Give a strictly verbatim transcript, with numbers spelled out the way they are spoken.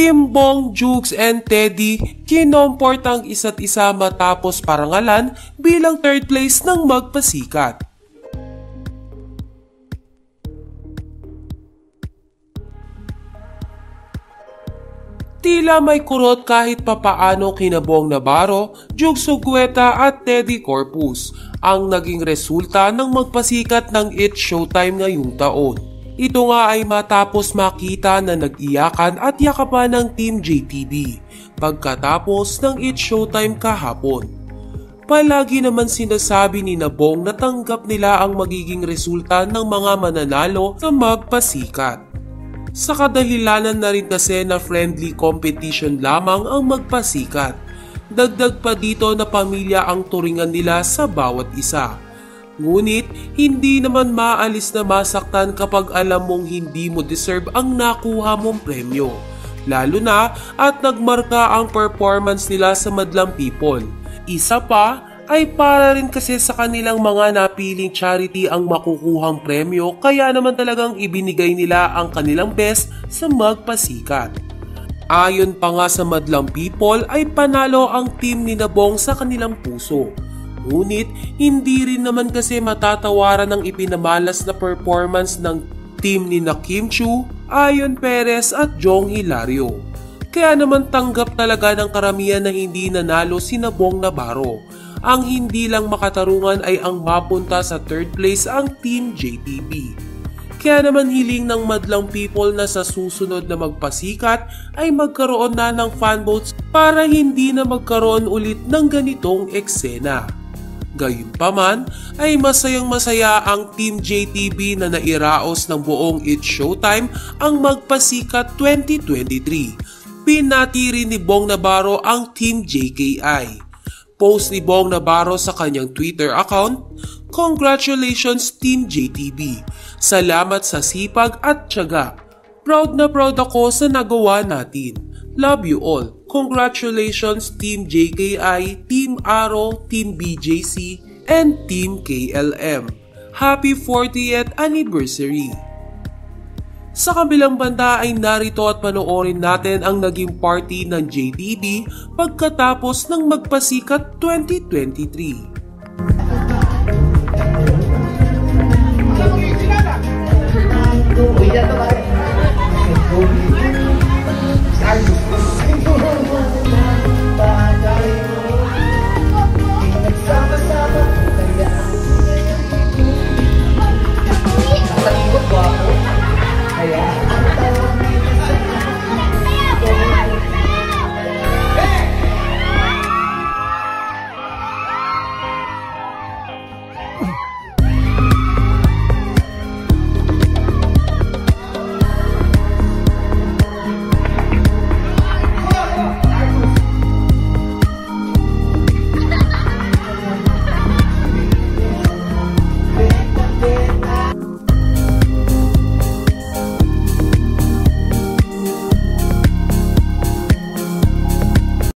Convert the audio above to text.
Kim Bong, Jukes and Teddy kinomport ang isa't isa matapos parangalan bilang third place ng magpasikat. Tila may kurot kahit papaano kina Bong Navarro, Jukes Sugueta at Teddy Corpus ang naging resulta ng magpasikat ng It's Showtime ngayong taon. Ito nga ay matapos makita na nag-iyakan at yakapan ng Team J T B pagkatapos ng It's Showtime kahapon. Palagi naman sinasabi ni Bong na tanggap nila ang magiging resulta ng mga mananalo sa magpasikat. Sa kadahilanan na rin kasi na friendly competition lamang ang magpasikat. Dagdag pa dito na pamilya ang turingan nila sa bawat isa. Ngunit hindi naman maalis na masaktan kapag alam mong hindi mo deserve ang nakuha mong premyo. Lalo na at nagmarka ang performance nila sa madlang people. Isa pa ay para rin kasi sa kanilang mga napiling charity ang makukuhang premyo kaya naman talagang ibinigay nila ang kanilang best sa magpasikat. Ayon pa nga sa madlang people ay panalo ang team ni Bong sa kanilang puso. Ngunit hindi rin naman kasi matatawaran ng ipinamalas na performance ng team ni Kim Chiu, Ayon Perez at Jong Hilario. Kaya naman tanggap talaga ng karamihan na hindi nanalo si Bong Navarro. Ang hindi lang makatarungan ay ang mapunta sa third place ang Team J T B. Kaya naman hiling ng madlang people na sa susunod na magpasikat ay magkaroon na ng fan votes para hindi na magkaroon ulit ng ganitong eksena. Gayunpaman ay masayang masaya ang Team J T B na nairaos ng buong It's Showtime ang magpasikat twenty twenty-three. Pinati rin ni Bong Navarro ang Team J K I. Post ni Bong Navarro sa kanyang Twitter account, "Congratulations Team J T B. Salamat sa sipag at tiyaga. Proud na proud ako sa nagawa natin. Love you all. Congratulations Team J K I, Team Arrow, Team B J C, and Team K L M. Happy fortieth anniversary." Sa kabilang banda ay narito at panoorin natin ang naging party ng J T B pagkatapos ng magpasikat twenty twenty-three.